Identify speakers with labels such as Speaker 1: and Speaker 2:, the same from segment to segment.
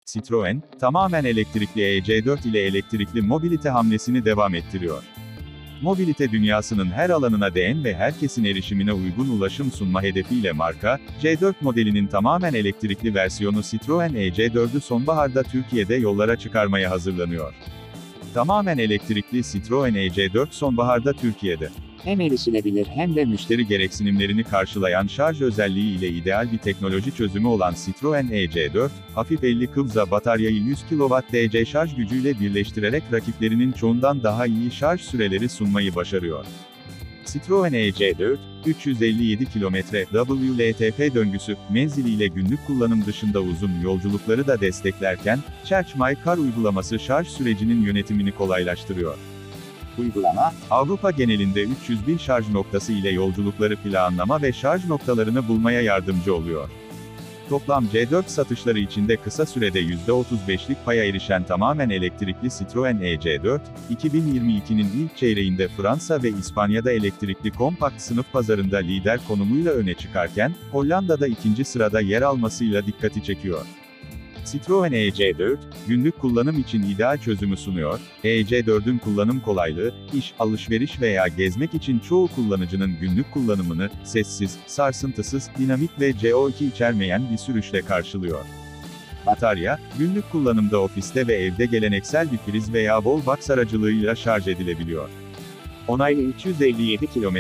Speaker 1: Citroen, tamamen elektrikli EC4 ile elektrikli mobilite hamlesini devam ettiriyor. Mobilite dünyasının her alanına değen ve herkesin erişimine uygun ulaşım sunma hedefiyle marka, C4 modelinin tamamen elektrikli versiyonu Citroen EC4'ü sonbaharda Türkiye'de yollara çıkarmaya hazırlanıyor. Tamamen elektrikli Citroen EC4 sonbaharda Türkiye'de.
Speaker 2: Hem erişilebilir hem de
Speaker 1: Müşteri gereksinimlerini karşılayan şarj özelliği ile ideal bir teknoloji çözümü olan Citroen EC4, hafif 50 kWh bataryayı 100 kW DC şarj gücüyle birleştirerek rakiplerinin çoğundan daha iyi şarj süreleri sunmayı başarıyor. Citroen EC4, 357 km WLTP döngüsü menziliyle günlük kullanım dışında uzun yolculukları da desteklerken, Charge My Car uygulaması şarj sürecinin yönetimini kolaylaştırıyor.
Speaker 2: uygulama,
Speaker 1: Avrupa genelinde 300.000 şarj noktası ile yolculukları planlama ve şarj noktalarını bulmaya yardımcı oluyor. Toplam C4 satışları içinde kısa sürede %35'lik paya erişen tamamen elektrikli Citroen EC4, 2022'nin ilk çeyreğinde Fransa ve İspanya'da elektrikli kompakt sınıf pazarında lider konumuyla öne çıkarken, Hollanda'da ikinci sırada yer almasıyla dikkati çekiyor. Citroen EC4, günlük kullanım için ideal çözümü sunuyor. EC4'ün kullanım kolaylığı, iş, alışveriş veya gezmek için çoğu kullanıcının günlük kullanımını, sessiz, sarsıntısız, dinamik ve CO2 içermeyen bir sürüşle karşılıyor. Batarya, günlük kullanımda ofiste ve evde geleneksel bir priz veya wallbox aracılığıyla şarj edilebiliyor. Onaylı 357 km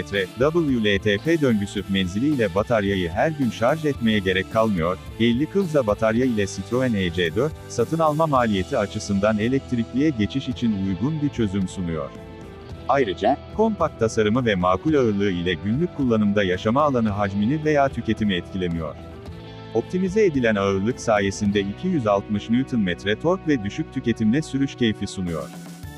Speaker 1: WLTP döngüsü menziliyle bataryayı her gün şarj etmeye gerek kalmıyor. 50 kWh batarya ile Citroen EC4, satın alma maliyeti açısından elektrikliye geçiş için uygun bir çözüm sunuyor.
Speaker 2: ayrıca,
Speaker 1: Kompakt tasarımı ve makul ağırlığı ile günlük kullanımda yaşama alanı hacmini veya tüketimi etkilemiyor. Optimize edilen ağırlık sayesinde 260 Nm tork ve düşük tüketimle sürüş keyfi sunuyor.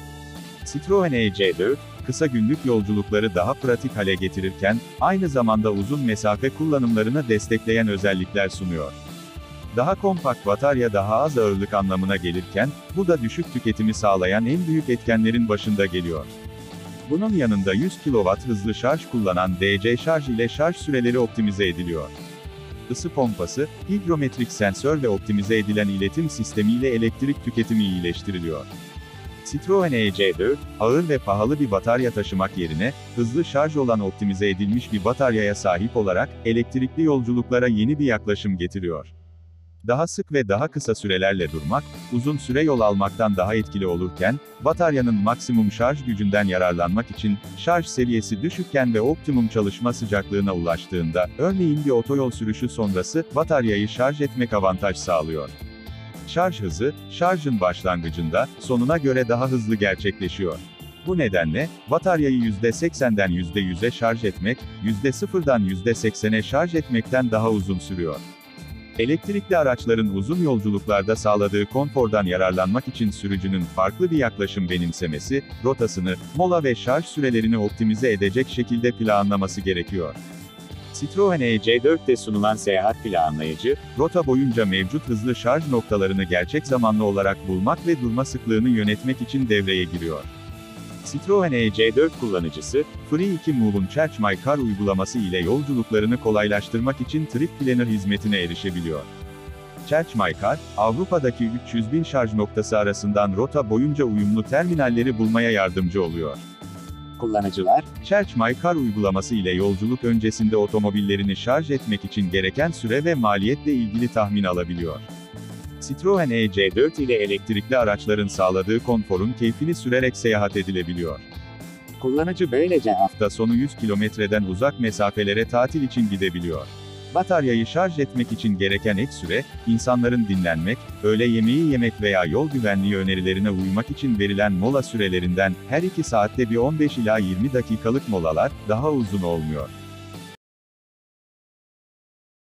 Speaker 1: Citroen EC4, kısa günlük yolculukları daha pratik hale getirirken, aynı zamanda uzun mesafe kullanımlarını destekleyen özellikler sunuyor. Daha kompakt batarya daha az ağırlık anlamına gelirken, bu da düşük tüketimi sağlayan en büyük etkenlerin başında geliyor. Bunun yanında 100 kW hızlı şarj kullanan DC şarj ile şarj süreleri optimize ediliyor. Isı pompası, higrometrik sensör ve optimize edilen iletim sistemiyle elektrik tüketimi iyileştiriliyor. Citroen EC4, ağır ve pahalı bir batarya taşımak yerine, hızlı şarj olan optimize edilmiş bir bataryaya sahip olarak, elektrikli yolculuklara yeni bir yaklaşım getiriyor. Daha sık ve daha kısa sürelerle durmak, uzun süre yol almaktan daha etkili olurken, bataryanın maksimum şarj gücünden yararlanmak için, şarj seviyesi düşükken ve optimum çalışma sıcaklığına ulaştığında, örneğin bir otoyol sürüşü sonrası, bataryayı şarj etmek avantaj sağlıyor. Şarj hızı, şarjın başlangıcında, sonuna göre daha hızlı gerçekleşiyor. Bu nedenle, bataryayı %80'den %100'e şarj etmek, %0'dan %80'e şarj etmekten daha uzun sürüyor. Elektrikli araçların uzun yolculuklarda sağladığı konfordan yararlanmak için sürücünün farklı bir yaklaşım benimsemesi, rotasını, mola ve şarj sürelerini optimize edecek şekilde planlaması gerekiyor.
Speaker 2: Citroen EC4'te sunulan seyahat planlayıcı,
Speaker 1: rota boyunca mevcut hızlı şarj noktalarını gerçek zamanlı olarak bulmak ve durma sıklığını yönetmek için devreye giriyor.
Speaker 2: Citroen EC4 kullanıcısı,
Speaker 1: Free2 Move'un Charge My Car uygulaması ile yolculuklarını kolaylaştırmak için Trip Planner hizmetine erişebiliyor. Charge My Car, Avrupa'daki 300.000 şarj noktası arasından rota boyunca uyumlu terminalleri bulmaya yardımcı oluyor.
Speaker 2: kullanıcılar,
Speaker 1: Charge My Car uygulaması ile yolculuk öncesinde otomobillerini şarj etmek için gereken süre ve maliyetle ilgili tahmin alabiliyor. Citroen EC4 ile elektrikli araçların sağladığı konforun keyfini sürerek seyahat edilebiliyor.
Speaker 2: kullanıcı böylece
Speaker 1: Hafta sonu 100 kilometreden uzak mesafelere tatil için gidebiliyor. Bataryayı şarj etmek için gereken ek süre, insanların dinlenmek, öğle yemeği yemek veya yol güvenliği önerilerine uymak için verilen mola sürelerinden, her 2 saatte bir 15 ila 20 dakikalık molalar, daha uzun olmuyor.